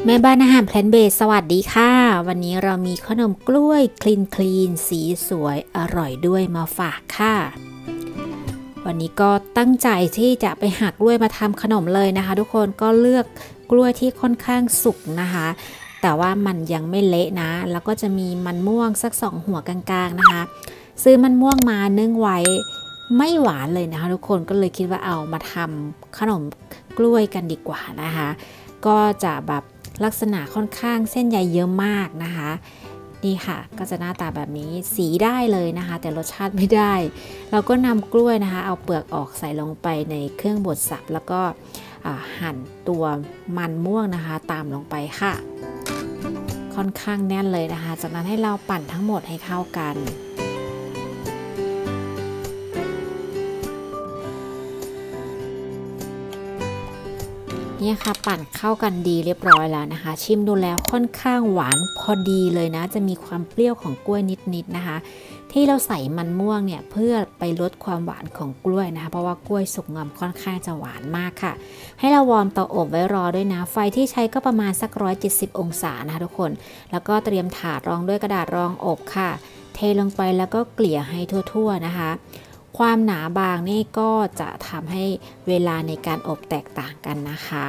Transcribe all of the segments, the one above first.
แม่บ้านอาหารแพลนเบสสวัสดีค่ะวันนี้เรามีขนมกล้วยคลีนสีสวยอร่อยด้วยมาฝากค่ะวันนี้ก็ตั้งใจที่จะไปหักกล้วยมาทำขนมเลยนะคะทุกคนก็เลือกกล้วยที่ค่อนข้างสุกนะคะแต่ว่ามันยังไม่เละนะแล้วก็จะมีมันม่วงสัก2หัวกลางๆนะคะซื้อมันม่วงมานึ่งไว้ไม่หวานเลยนะคะทุกคนก็เลยคิดว่าเอามาทำขนมกล้วยกันดีกว่านะคะก็จะแบบลักษณะค่อนข้างเส้นใยเยอะมากนะคะนี่ค่ะก็จะหน้าตาแบบนี้สีได้เลยนะคะแต่รสชาติไม่ได้เราก็นำกล้วยนะคะเอาเปลือกออกใส่ลงไปในเครื่องบดสับแล้วก็หั่นตัวมันม่วงนะคะตามลงไปค่ะค่อนข้างแน่นเลยนะคะจากนั้นให้เราปั่นทั้งหมดให้เข้ากันเนี่ยค่ะปั่นเข้ากันดีเรียบร้อยแล้วนะคะชิมดูแล้วค่อนข้างหวานพอดีเลยนะจะมีความเปรี้ยวของกล้วยนิดนะคะที่เราใส่มันม่วงเนี่ยเพื่อไปลดความหวานของกล้วยนะคะเพราะว่ากล้วยสุกงอมค่อนข้างจะหวานมากค่ะให้เราวอร์มเตาอบไว้รอด้วยนะไฟที่ใช้ก็ประมาณสัก170องศานะคะทุกคนแล้วก็เตรียมถาดรองด้วยกระดาษรองอบค่ะเทลงไปแล้วก็เกลี่ยให้ทั่วๆนะคะความหนาบางนี่ก็จะทำให้เวลาในการอบแตกต่างกันนะคะ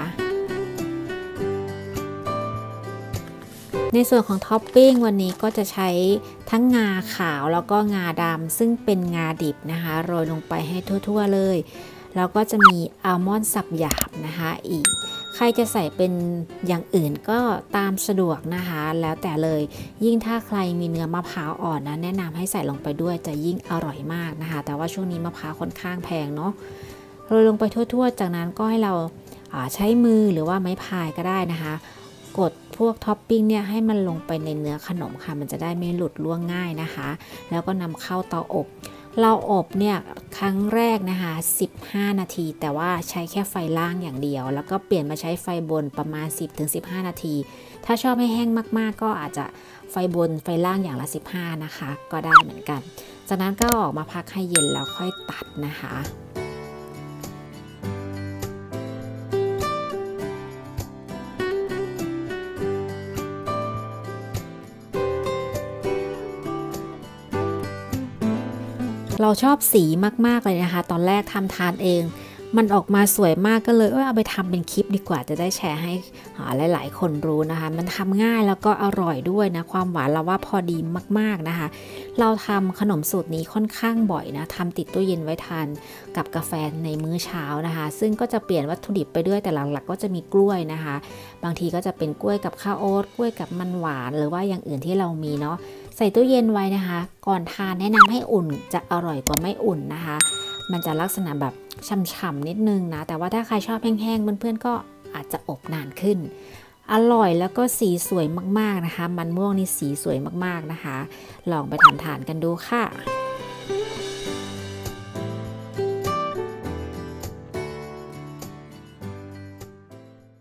ในส่วนของท็อปปิ้งวันนี้ก็จะใช้ทั้งงาขาวแล้วก็งาดำซึ่งเป็นงาดิบนะคะโรยลงไปให้ทั่วๆเลยแล้วก็จะมีอัลมอนด์สับหยาบนะคะอีกใครจะใส่เป็นอย่างอื่นก็ตามสะดวกนะคะแล้วแต่เลยยิ่งถ้าใครมีเนื้อมะพร้าวอ่อนนะแนะนำให้ใส่ลงไปด้วยจะยิ่งอร่อยมากนะคะแต่ว่าช่วงนี้มะพร้าวค่อนข้างแพงเนาะโรยลงไปทั่วๆจากนั้นก็ให้เราใช้มือหรือว่าไม้พายก็ได้นะคะกดพวกท็อปปิ้งเนี่ยให้มันลงไปในเนื้อขนมค่ะมันจะได้ไม่หลุดล่วงง่ายนะคะแล้วก็นำเข้าเตาอบเราอบเนี่ยครั้งแรกนะคะ15นาทีแต่ว่าใช้แค่ไฟล่างอย่างเดียวแล้วก็เปลี่ยนมาใช้ไฟบนประมาณ 10-15 นาทีถ้าชอบให้แห้งมากๆก็อาจจะไฟบนไฟล่างอย่างละ15นะคะก็ได้เหมือนกันจากนั้นก็ออกมาพักให้เย็นแล้วค่อยตัดนะคะเราชอบสีมากๆเลยนะคะตอนแรกทำทานเองมันออกมาสวยมากก็เลยเอาไปทำเป็นคลิปดีกว่าจะได้แชร์ให้หลายๆคนรู้นะคะมันทำง่ายแล้วก็อร่อยด้วยนะความหวานเราว่าพอดีมากๆนะคะเราทำขนมสูตรนี้ค่อนข้างบ่อยนะทำติดตู้เย็นไว้ทานกับกาแฟในมื้อเช้านะคะซึ่งก็จะเปลี่ยนวัตถุดิบไปด้วยแต่หลักๆก็จะมีกล้วยนะคะบางทีก็จะเป็นกล้วยกับข้าวโอ๊ตกล้วยกับมันหวานหรือว่าอย่างอื่นที่เรามีเนาะใส่ตู้เย็นไว้นะคะก่อนทานแนะนำให้อุ่นจะอร่อยกว่าไม่อุ่นนะคะมันจะลักษณะแบบฉ่ำๆนิดนึงนะแต่ว่าถ้าใครชอบแห้งๆเพื่อนๆก็อาจจะอบนานขึ้นอร่อยแล้วก็สีสวยมากๆนะคะมันม่วงนี่สีสวยมากๆนะคะลองไปทำทานกันดูค่ะ